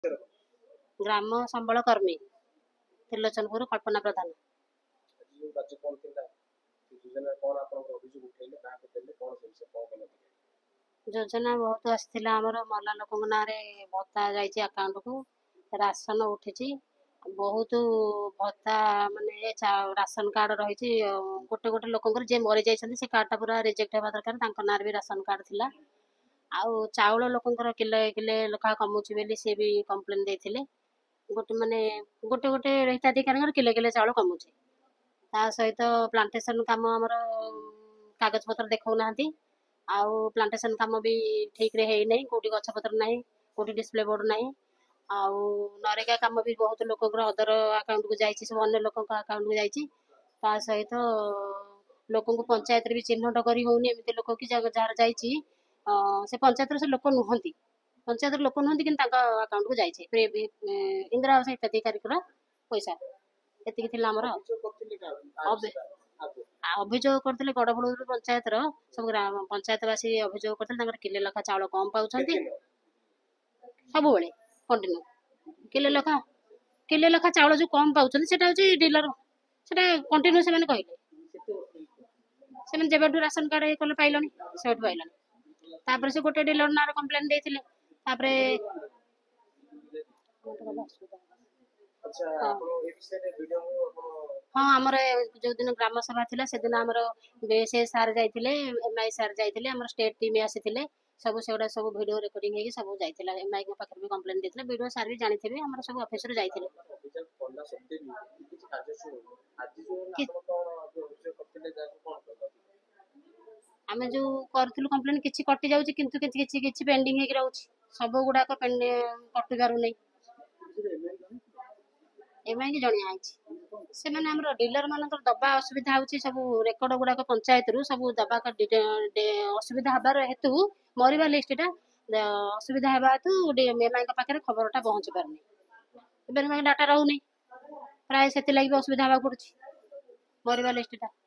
ଗ୍ରାମ ସମ୍ବଳ କର୍ମୀ ତ୍ରିଲୋଚନପୁର କଳ୍ପନା ପ୍ରଧାନ। ଯୋଜନା ବହୁତ ଆସିଥିଲା ଆମର ମଲା ଲୋକଙ୍କ ନାଁରେ ଭତ୍ତା ଯାଇଛି ଆକାଉଣ୍ଟକୁ, ରାସନ ଉଠିଛି, ବହୁତ ଭତ୍ତା ମାନେ ରାସନ କାର୍ଡ ରହିଛି। ଗୋଟେ ଗୋଟେ ଲୋକଙ୍କର ଯିଏ ମରିଯାଇଛନ୍ତି ସେ କାର୍ଡଟା ପୁରା ରିଜେକ୍ଟ ହେବା ଦରକାର, ତାଙ୍କ ନାଁରେ ବି ରାସନ କାର୍ଡ ଥିଲା। ଆଉ ଚାଉଳ ଲୋକଙ୍କର କିଲେ କିଲେ ଲେଖା କମୁଛି ବୋଲି ସିଏ ବି କମ୍ପ୍ଲେନ୍ ଦେଇଥିଲେ। ଗୋଟେ ଗୋଟେ ହିତାଧିକାରୀଙ୍କର କିଲେ କିଲେ ଚାଉଳ କମୁଛି। ତା ସହିତ ପ୍ଲାଣ୍ଟେସନ କାମ ଆମର କାଗଜପତ୍ର ଦେଖାଉନାହାନ୍ତି, ଆଉ ପ୍ଲାଣ୍ଟେସନ କାମ ବି ଠିକରେ ହେଇନାହିଁ, କୋଉଠି ଗଛପତ୍ର ନାହିଁ, କୋଉଠି ଡିସପ୍ଲେ ବୋର୍ଡ ନାହିଁ। ଆଉ ନରେଗା କାମ ବି ବହୁତ ଲୋକଙ୍କର ଅଦର ଆକାଉଣ୍ଟକୁ ଯାଇଛି, ସବୁ ଅନ୍ୟ ଲୋକଙ୍କ ଆକାଉଣ୍ଟକୁ ଯାଇଛି। ତା ସହିତ ଲୋକଙ୍କୁ ପଞ୍ଚାୟତରେ ବି ଚିହ୍ନଟ କରି ହଉନି, ଏମିତି ଲୋକ କି ଯାହାର ଯାଇଛି ସେ ପଞ୍ଚାୟତର ସେ ଲୋକ ନୁହନ୍ତି, ପଞ୍ଚାୟତର ଲୋକ ନୁହନ୍ତି କିନ୍ତୁ ତାଙ୍କ ଆକାଉଣ୍ଟକୁ ଯାଇଛି ଇନ୍ଦିରା ଆବାସ ହିତାଧିକାରୀଙ୍କର ପଇସା। ଏତିକି ଥିଲା ଆମର। ଅଭିଯୋଗ କରିଥିଲେ ଗଡ଼ବଡ଼ରୁ ପଞ୍ଚାୟତର ସବୁ ପଞ୍ଚାୟତବାସୀ ଅଭିଯୋଗ କରିଥିଲେ ତାଙ୍କର କିଲେ ଲେଖା ଚାଉଳ କମ ପାଉଛନ୍ତି ସବୁବେଳେ କଣ୍ଟିନ୍ୟୁ। କିଲେ ଲେଖା ଚାଉଳ ଯୋଉ କମ ପାଉଛନ୍ତି ସେଟା ହଉଛି ଡିଲର, ସେଟା କଣ୍ଟିନ୍ୟୁ ସେମାନେ କହିଲେ। ସେମାନେ ଯେବେଠୁ ରାସନ କାର୍ଡ କଲେ ପାଇଲଣି ସେବେଠୁ ପାଇଲଣି। ତାପରେ ସେ ଗୋଟେ ଡିଲର ନାଁରେ କମ୍ପ୍ଲେନ ଦେଇଥିଲେ। ତାପରେ ହଁ ଆମର ଯୋଉଦିନ ଗ୍ରାମ ସଭା ଥିଲା ସେଦିନ ଆମର ବିଏସ୍ଏ ସାର୍ ଯାଇଥିଲେ, ଏମ୍ଆଇ ସାର୍ ଯାଇଥିଲେ, ଆମର ଷ୍ଟେଟ ଟିମ୍ ଆସିଥିଲେ, ସବୁ ସେଗୁଡ଼ା ସବୁ ଭିଡ଼ିଓ ରେକର୍ଡିଂ ହେଇକି ସବୁ ଯାଇଥିଲା। ଏମ୍ଆଇଙ୍କ ପାଖରେ ବି କମ୍ପ୍ଲେନ ଦେଇଥିଲେ, ବିଡ଼ିଓ ସାର୍ ବି ଜାଣିଥିବେ, ଆମର ସବୁ ଅଫିସରୁ ଯାଇଥିଲେ। ଆମେ ଯୋଉ କରିଥିଲୁ କମ୍ପ୍ଲେନ କିଛି କଟି ଯାଉଛି କିନ୍ତୁ କିଛି କିଛି କିଛି ପେଣ୍ଡିଂ ହେଇକି ରହୁଛି, ସବୁ ଗୁଡାକ କଟି ପାରୁନି। ଏମାଇକି ଜଣିଆ ହେଇଛି, ସେମାନେ ଆମର ଡିଲର ମାନଙ୍କର ଦବା ଅସୁବିଧା ହଉଛି, ସବୁ ରେକର୍ଡ ଗୁଡାକ ପଞ୍ଚାୟତରୁ ସବୁ ଦବା ଅସୁବିଧା ହବାର ହେତୁ ମରିବା ଲିଷ୍ଟଟା ଅସୁବିଧା ହେବା ହେତୁ ଏମାଇଙ୍କ ପାଖରେ ଖବରଟା ପହଞ୍ଚି ପାରୁନି, ଏବେ ଡାଟା ରହୁନି, ପ୍ରାୟ ସେଥିଲାଗି ବି ଅସୁବିଧା ହେବାକୁ ପଡୁଛି ମରିବା ଲିଷ୍ଟଟା।